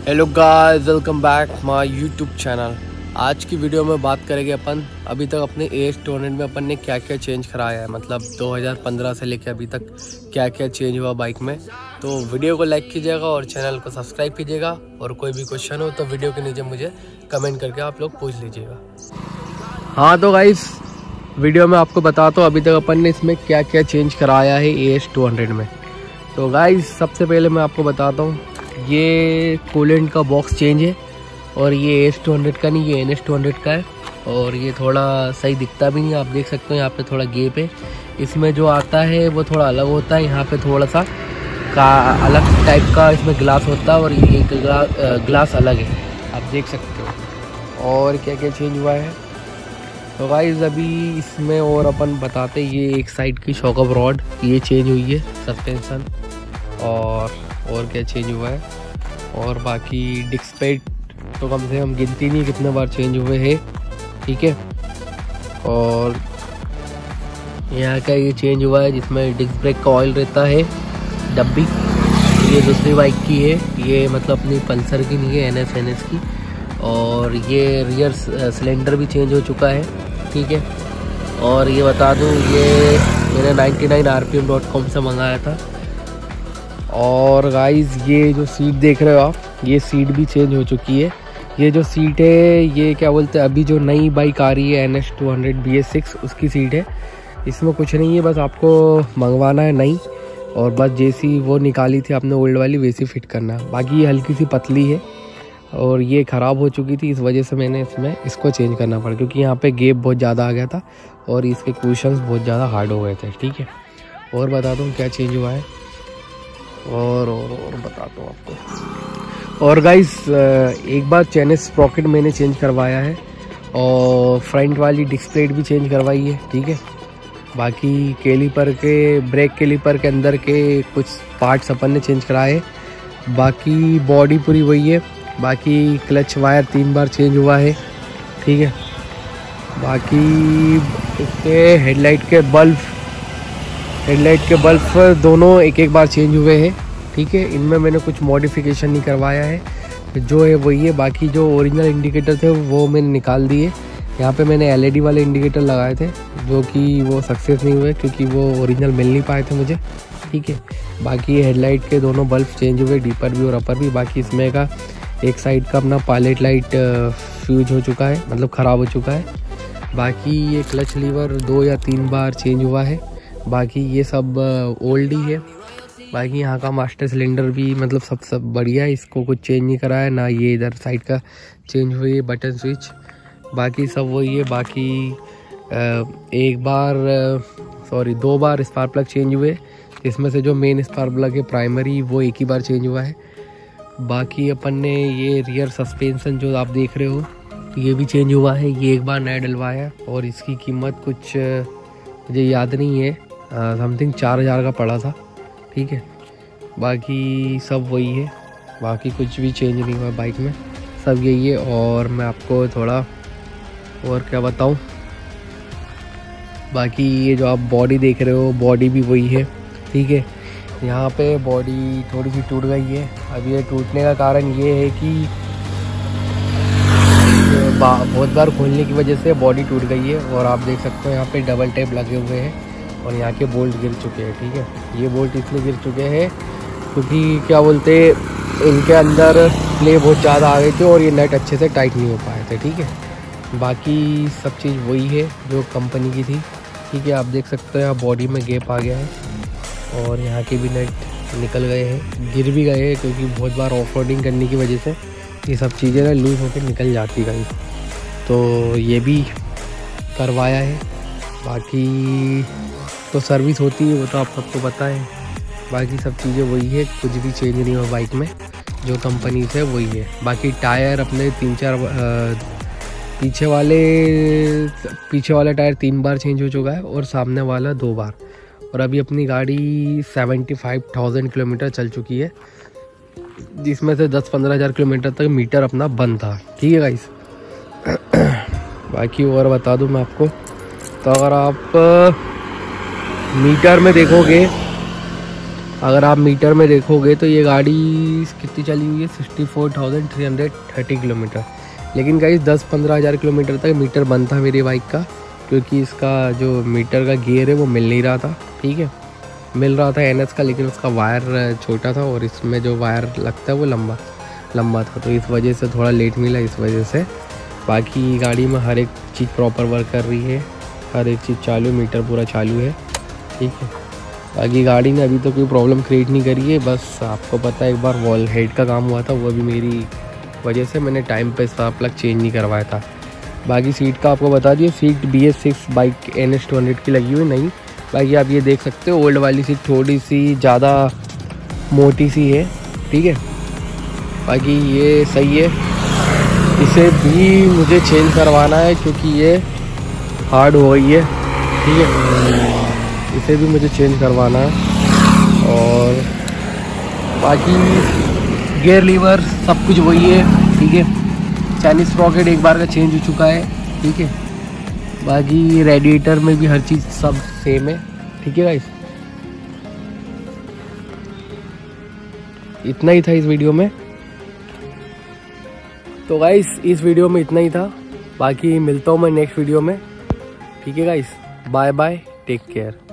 Hello guys, welcome back my YouTube channel. आज की video में बात करेंगे अपन अभी तक अपने AS200 में अपन ने क्या क्या चेंज कराया है, मतलब 2015 से लेकर अभी तक क्या क्या चेंज हुआ बाइक में। तो वीडियो को लाइक कीजिएगा और चैनल को सब्सक्राइब कीजिएगा, और कोई भी क्वेश्चन हो तो वीडियो के नीचे मुझे कमेंट करके आप लोग पूछ लीजिएगा। हाँ तो गाइस, वीडियो में आपको बताता हूँ अभी तक अपन ने इसमें क्या क्या चेंज कराया है AS200 में। तो गाइस सबसे पहले मैं आपको बताता हूँ, ये कूलेंट का बॉक्स चेंज है, और ये AS200 का नहीं, ये NS200 का है। और ये थोड़ा सही दिखता भी नहीं, आप देख सकते हो यहाँ पे थोड़ा गैप है। इसमें जो आता है वो थोड़ा अलग होता है, यहाँ पे थोड़ा सा का अलग टाइप का इसमें ग्लास होता है, और ये ग्लास अलग है, आप देख सकते हो। और क्या क्या चेंज हुआ है तो गाइस अभी इसमें और अपन बताते, ये एक साइड की शॉकअप रॉड ये चेंज हुई है, सस्पेंशन और क्या चेंज हुआ है। और बाकी डिस्क पैड तो कम से कम गिनती नहीं कितने बार चेंज हुए हैं, ठीक है। और यहाँ का ये चेंज हुआ है जिसमें डिस्क ब्रेक का ऑयल रहता है डब्बी, ये दूसरी बाइक की है, ये मतलब अपनी पल्सर की नहीं है, NS की। और ये रियर सिलेंडर भी चेंज हो चुका है, ठीक है। और ये बता दूँ, ये मैंने 99rpm.com से मंगाया था। और गाइस ये जो सीट देख रहे हो आप, ये सीट भी चेंज हो चुकी है। ये जो सीट है ये क्या बोलते हैं, अभी जो नई बाइक आ रही है NS200 BS6 उसकी सीट है। इसमें कुछ नहीं है, बस आपको मंगवाना है नई, और बस जैसी वो निकाली थी आपने ओल्ड वाली वैसी फिट करना। बाकी ये हल्की सी पतली है और ये ख़राब हो चुकी थी, इस वजह से मैंने इसको चेंज करना पड़ा, क्योंकि यहाँ पे गैप बहुत ज़्यादा आ गया था और इसके कुशन्स बहुत ज़्यादा हार्ड हो गए थे, ठीक है। और बता दूँ क्या चेंज हुआ है, और बताता हूँ आपको। और गाइस एक बार चेन स्प्रॉकेट मैंने चेंज करवाया है, और फ्रंट वाली डिस्क प्लेट भी चेंज करवाई है, ठीक है। बाकी कैलिपर के ब्रेक कैलिपर के अंदर के कुछ पार्ट्स अपन ने चेंज कराए, बाकी बॉडी पूरी वही है। बाकी क्लच वायर 3 बार चेंज हुआ है, ठीक है। बाकी इसके हेडलाइट के बल्ब दोनों एक बार चेंज हुए हैं, ठीक है। इनमें मैंने कुछ मॉडिफिकेशन नहीं करवाया है, जो है वही है। बाकी जो ओरिजिनल इंडिकेटर थे वो मैंने निकाल दिए। यहाँ पे मैंने LED वाले इंडिकेटर लगाए थे, जो कि वो सक्सेस नहीं हुए क्योंकि वो ओरिजिनल मिल नहीं पाए थे मुझे, ठीक है। बाकी हेडलाइट के दोनों बल्ब चेंज हुए, डीपर भी और अपर भी। बाकी इसमें का एक साइड का अपना पायलट लाइट फ्यूज हो चुका है, मतलब ख़राब हो चुका है। बाकी ये क्लच लीवर 2 या 3 बार चेंज हुआ है। बाकी ये सब ओल्ड ही है। बाकी यहाँ का मास्टर सिलेंडर भी मतलब सब बढ़िया है, इसको कुछ चेंज नहीं करा है ना। ये इधर साइड का चेंज हुई है बटन स्विच, बाकी सब वही है। बाकी 2 बार स्पार्क प्लग चेंज हुए, इसमें से जो मेन स्पार्क प्लग है प्राइमरी वो एक ही बार चेंज हुआ है। बाकी अपन ने ये रियर सस्पेंशन जो आप देख रहे हो ये भी चेंज हुआ है, ये एक बार नया डलवाया, और इसकी कीमत कुछ मुझे याद नहीं है, समथिंग 4000 का पड़ा था, ठीक है। बाकी सब वही है, बाकी कुछ भी चेंज नहीं हुआ बाइक में, सब यही है। और मैं आपको थोड़ा और क्या बताऊं, बाकी ये जो आप बॉडी देख रहे हो बॉडी भी वही है, ठीक है। यहाँ पे बॉडी थोड़ी सी टूट गई है। अब ये टूटने का कारण ये है कि बहुत बार खोलने की वजह से बॉडी टूट गई है, और आप देख सकते हो यहाँ पे डबल टेप लगे हुए हैं, और यहाँ के बोल्ट गिर चुके हैं, ठीक है। ये बोल्ट इसलिए गिर चुके हैं क्योंकि क्या बोलते, इनके अंदर प्ले बहुत ज़्यादा आ गए थे और ये नट अच्छे से टाइट नहीं हो पाए थे, ठीक है। बाकी सब चीज़ वही है जो कंपनी की थी, ठीक है। आप देख सकते हो यहाँ बॉडी में गैप आ गया है, और यहाँ के भी नट निकल गए हैं, गिर भी गए हैं, क्योंकि बहुत बार ऑफ रोडिंग करने की वजह से ये सब चीज़ें ना लूज़ होकर निकल जाती गई, तो ये भी करवाया है। बाकी तो सर्विस होती है वो तो आप सबको पता है। बाकी सब चीज़ें वही है, कुछ भी चेंज नहीं हुआ बाइक में, जो कंपनी से वही है। बाकी टायर अपने 3-4 पीछे वाला टायर 3 बार चेंज हो चुका है, और सामने वाला 2 बार। और अभी अपनी गाड़ी 75,000 किलोमीटर चल चुकी है, जिसमें से 10-15 हज़ार किलोमीटर तक मीटर अपना बंद था, ठीक है गाइस। बाकी और बता दूं मैं आपको, तो अगर आप मीटर में देखोगे अगर आप मीटर में देखोगे तो ये गाड़ी कितनी चली हुई है, 64,330 किलोमीटर। लेकिन गाइस 10-15 हज़ार किलोमीटर तक मीटर बंद था मेरी बाइक का, क्योंकि इसका जो मीटर का गियर है वो मिल नहीं रहा था। ठीक है, मिल रहा था NS का, लेकिन उसका वायर छोटा था और इसमें जो वायर लगता है वो लंबा था, तो इस वजह से थोड़ा लेट मिला इस वजह से। बाकी गाड़ी में हर एक चीज़ प्रॉपर वर्क कर रही है, हर एक चीज़ चालू, मीटर पूरा चालू है। ठीक है, बाकी गाड़ी ने अभी तो कोई प्रॉब्लम क्रिएट नहीं करी है। बस आपको पता है एक बार वॉल हेड का काम हुआ था, वो भी मेरी वजह से मैंने टाइम पे स्पार्क प्लग चेंज नहीं करवाया था। बाकी सीट का आपको बता दिए, सीट BS6 बाइक NS 200 की लगी हुई नहीं। बाकी आप ये देख सकते हो ओल्ड वाली सीट थोड़ी सी ज़्यादा मोटी सी है। ठीक है, बाकी ये सही है, इसे भी मुझे चेंज करवाना है क्योंकि ये हार्ड हो गई है। ठीक है, इसे भी मुझे चेंज करवाना है। और बाकी गियर लीवर सब कुछ वही है। ठीक है, चाइनीज स्प्रॉकेट एक बार का चेंज हो चुका है। ठीक है, बाकी रेडिएटर में भी हर चीज़ सब सेम है। ठीक है गाइस, इतना ही था इस वीडियो में। तो गाइस इस वीडियो में इतना ही था, बाकी मिलता हूँ मैं नेक्स्ट वीडियो में। ठीक है guys, bye bye, take care.